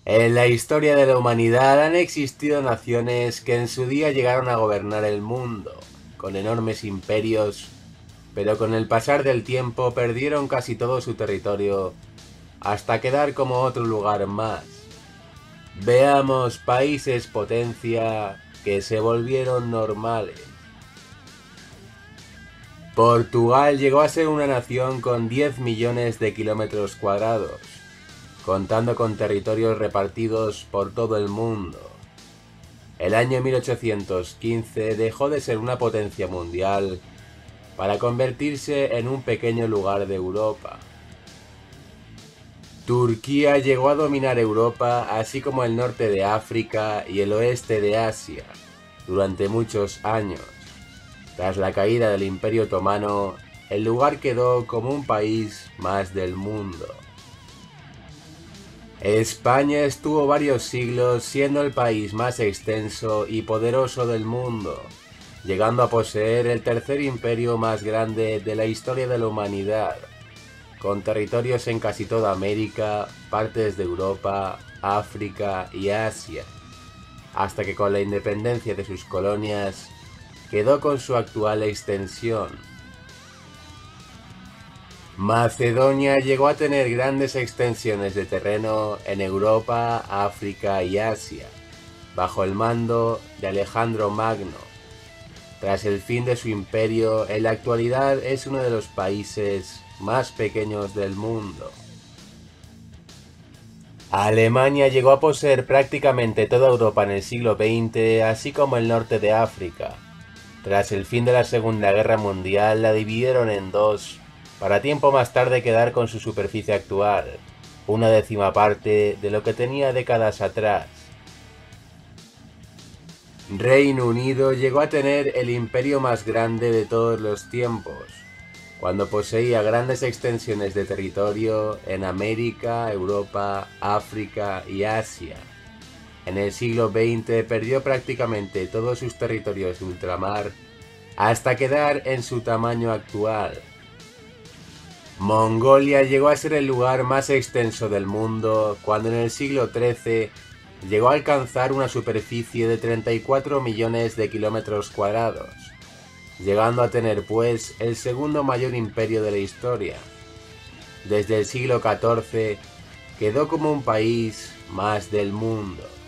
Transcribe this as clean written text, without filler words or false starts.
En la historia de la humanidad han existido naciones que en su día llegaron a gobernar el mundo, con enormes imperios, pero con el pasar del tiempo perdieron casi todo su territorio hasta quedar como otro lugar más. Veamos países potencia que se volvieron normales. Portugal llegó a ser una nación con 10 millones de kilómetros cuadrados, contando con territorios repartidos por todo el mundo. El año 1815 dejó de ser una potencia mundial para convertirse en un pequeño lugar de Europa. Turquía llegó a dominar Europa, así como el norte de África y el oeste de Asia, durante muchos años. Tras la caída del Imperio Otomano, el lugar quedó como un país más del mundo. España estuvo varios siglos siendo el país más extenso y poderoso del mundo, llegando a poseer el tercer imperio más grande de la historia de la humanidad, con territorios en casi toda América, partes de Europa, África y Asia, hasta que con la independencia de sus colonias quedó con su actual extensión. Macedonia llegó a tener grandes extensiones de terreno en Europa, África y Asia, bajo el mando de Alejandro Magno. Tras el fin de su imperio, en la actualidad es uno de los países más pequeños del mundo. Alemania llegó a poseer prácticamente toda Europa en el siglo XX, así como el norte de África. Tras el fin de la Segunda Guerra Mundial, la dividieron en dos, para tiempo más tarde quedar con su superficie actual, una décima parte de lo que tenía décadas atrás. Reino Unido llegó a tener el imperio más grande de todos los tiempos, cuando poseía grandes extensiones de territorio en América, Europa, África y Asia. En el siglo XX perdió prácticamente todos sus territorios de ultramar hasta quedar en su tamaño actual. Mongolia llegó a ser el lugar más extenso del mundo cuando en el siglo XIII llegó a alcanzar una superficie de 34 millones de kilómetros cuadrados, llegando a tener pues el segundo mayor imperio de la historia. Desde el siglo XIV quedó como un país más del mundo.